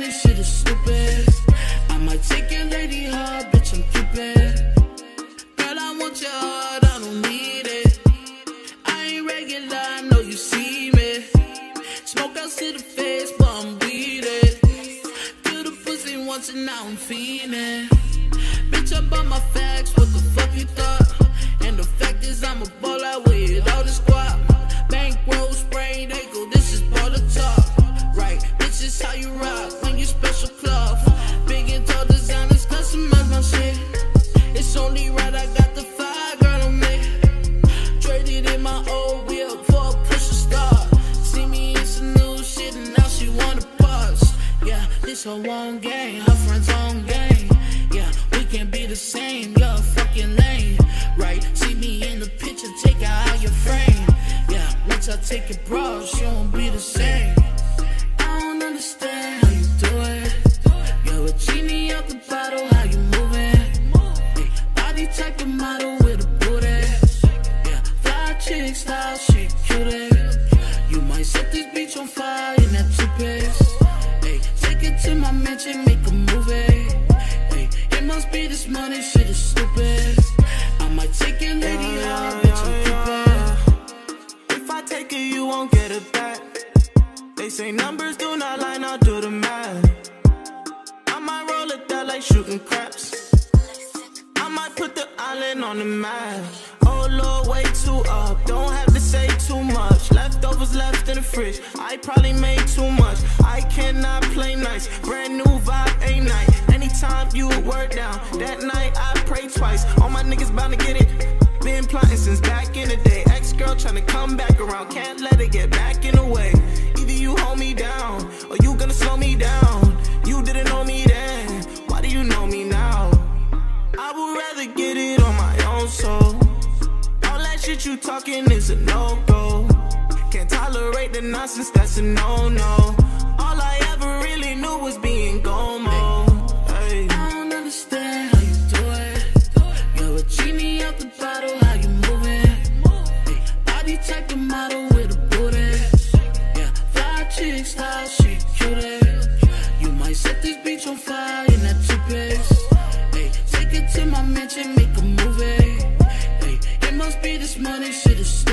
money, shit is stupid. I might take your lady hard, bitch, I'm Cupid. Girl, I want your heart, I don't need it. I ain't regular, I know you see me. Smoke out to the face, but I'm bleeding. Kill the pussy once and now I'm fiending. Bitch, I bought my facts, what the fuck you thought? And the fact is I'm a baller with all the squad. Bankroll, sprained ankle, this is part of talk. Right, this is how you rock when you special cloth. Big and tall designers, customize my shit. It's only right I got the fire, girl, on me. Traded in my old wheel for a push to start. See me in some new shit and now she wanna bust. Yeah, this her one game, her friend's own game. Yeah, we can't be the same, you're fucking lame. Right, see me in the picture, take her out your frame. Yeah, once I take it broad, she won't be the same. I don't understand how you do it. You're a genie out the bottle, how you moving? Hey, body type of model with a booty. Yeah, fly chick style, she cutie. You might set this beach on fire in that two-piece. Hey, take it to my mansion, make a movie. Hey, it must be this money, shit is stupid. I might take your lady hard, bitch, I'm Cupid. If I take it, you won't get it back. They say numbers do not line, I'll do the math. I might roll it down like shooting craps. I might put the island on the map. Oh Lord, way too up, don't have to say too much. Leftovers left in the fridge, I probably made too much. I cannot play nice, brand new vibe, ain't night. Anytime you word down, that night I pray twice. All my niggas bound to get it. Been plotting since back in the day. Ex-girl tryna come back around, can't let it get back in the way. Either you hold me down, or you gonna slow me down. You didn't know me then, why do you know me now? I would rather get it on my own soul. All that shit you talking is a no-go. Can't tolerate the nonsense, that's a no-no. All I ever really knew was being Gomo. Hey. I don't understand how you do it. You're a genie out the bottle, how you moving? Hey, body type of model with a booty. Yeah, fly chick style, she cutie. You might set this beach on fire in that two-piece. Hey, take it to my mansion, make a movie. Hey, it must be this money, shit is stupid.